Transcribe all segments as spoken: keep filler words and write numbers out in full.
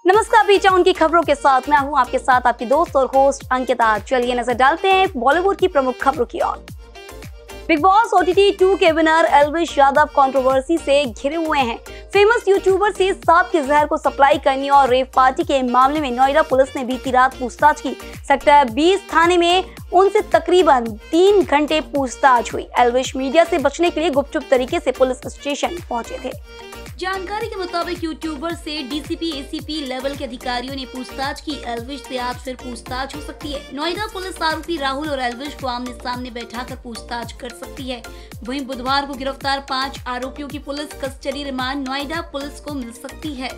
नमस्कार, B town की खबरों के साथ मैं हूं आपके साथ आपकी दोस्त और होस्ट अंकिता। चलिए नजर डालते हैं बॉलीवुड की प्रमुख खबरों की ओर। बिग बॉस ओटीटी टू के विनर एल्विश यादव कंट्रोवर्सी से घिरे हुए हैं। फेमस यूट्यूबर से सांप के जहर को सप्लाई करने और रेव पार्टी के मामले में नोएडा पुलिस ने बीती रात पूछताछ की। सेक्टर बीस थाने में उनसे तकरीबन तीन घंटे पूछताछ हुई। एल्विश मीडिया से बचने के लिए गुपचुप तरीके से पुलिस स्टेशन पहुंचे थे। जानकारी के मुताबिक यूट्यूबर से डीसीपी एसीपी लेवल के अधिकारियों ने पूछताछ की। एल्विश से आज फिर पूछताछ हो सकती है। नोएडा पुलिस आरोपी राहुल और एल्विश को आमने सामने बैठाकर पूछताछ कर सकती है। वहीं बुधवार को गिरफ्तार पाँच आरोपियों की police custody remand Noida police को मिल सकती है।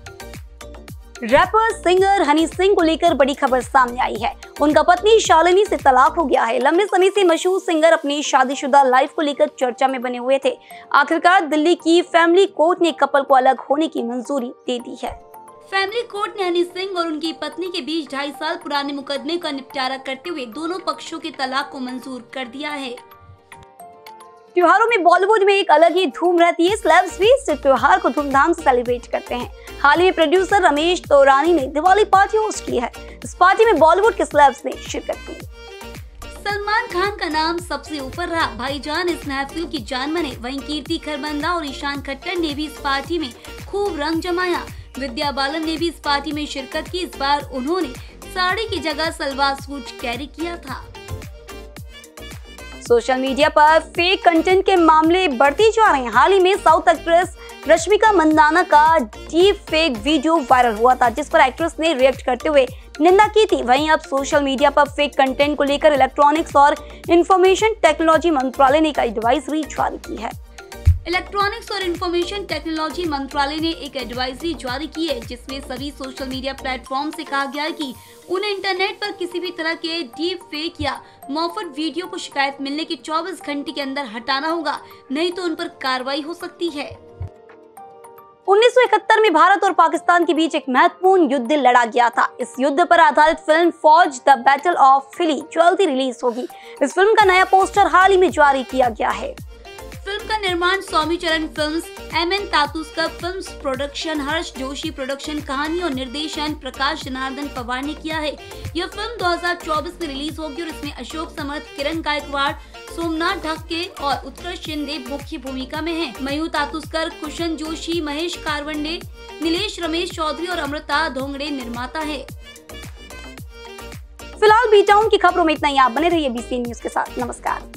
रैपर सिंगर हनी सिंह को लेकर बड़ी खबर सामने आई है। उनका पत्नी शालिनी से तलाक हो गया है। लंबे समय से मशहूर सिंगर अपनी शादीशुदा लाइफ को लेकर चर्चा में बने हुए थे। आखिरकार दिल्ली की फैमिली कोर्ट ने कपल को अलग होने की मंजूरी दे दी है। फैमिली कोर्ट ने हनी सिंह और उनकी पत्नी के बीच ढाई साल पुराने मुकदमे का निपटारा करते हुए दोनों पक्षों के तलाक को मंजूर कर दिया है। त्योहारों में बॉलीवुड में एक अलग ही धूम रहती है। सेलेब्स भी इस त्योहार को धूमधाम से सेलिब्रेट करते हैं। हाल ही में प्रोड्यूसर रमेश तौरानी ने दिवाली पार्टी होस्ट की है। इस पार्टी में बॉलीवुड के सेलेब्स ने शिरकत की। सलमान खान का नाम सबसे ऊपर रहा। भाईजान इस महफिल की जान बने। वहीं कीर्ति खरबंदा और ईशान खट्टर ने भी इस पार्टी में खूब रंग जमाया। विद्या बालन ने भी इस पार्टी में शिरकत की। इस बार उन्होंने साड़ी की जगह सलवार सूट कैरी किया था। सोशल मीडिया पर फेक कंटेंट के मामले बढ़ते जा रहे हैं। हाल ही में साउथ एक्ट्रेस रश्मिका मंदाना का डीप फेक वीडियो वायरल हुआ था, जिस पर एक्ट्रेस ने रिएक्ट करते हुए निंदा की थी। वहीं अब सोशल मीडिया पर फेक कंटेंट को लेकर इलेक्ट्रॉनिक्स और इंफॉर्मेशन टेक्नोलॉजी मंत्रालय ने एक एडवाइजरी जारी की है। इलेक्ट्रॉनिक्स और इंफॉर्मेशन टेक्नोलॉजी मंत्रालय ने एक एडवाइजरी जारी की है, जिसमें सभी सोशल मीडिया प्लेटफॉर्म से कहा गया है कि उन्हें इंटरनेट पर किसी भी तरह के डीप फेक या मुफ्त वीडियो को शिकायत मिलने के चौबीस घंटे के अंदर हटाना होगा, नहीं तो उन पर कार्रवाई हो सकती है। उन्नीस सौ इकहत्तर में भारत और पाकिस्तान के बीच एक महत्वपूर्ण युद्ध लड़ा गया था। इस युद्ध पर आधारित फिल्म फौज द बैटल ऑफ फिली जल्दी रिलीज होगी। इस फिल्म का नया पोस्टर हाल ही में जारी किया गया है। फिल्म का निर्माण Swami Charan films, M N Tatuskar films production, Harsh Joshi production, कहानी और निर्देशन प्रकाश जनार्दन पवार ने किया है। यह फिल्म दो हज़ार चौबीस में रिलीज होगी और इसमें अशोक समर्थ, किरण गायकवाड़, सोमनाथ ढक्के और उत्कर्ष शिंदे मुख्य भूमिका में हैं। मयूर तातुस्कर, कुशन जोशी, महेश कारवंडे, नीलेश रमेश चौधरी और अमृता धोंगड़े निर्माता है। फिलहाल बी टाउन की खबरों में इतना ही। आप बने रहिए बी सी न्यूज के साथ। नमस्कार।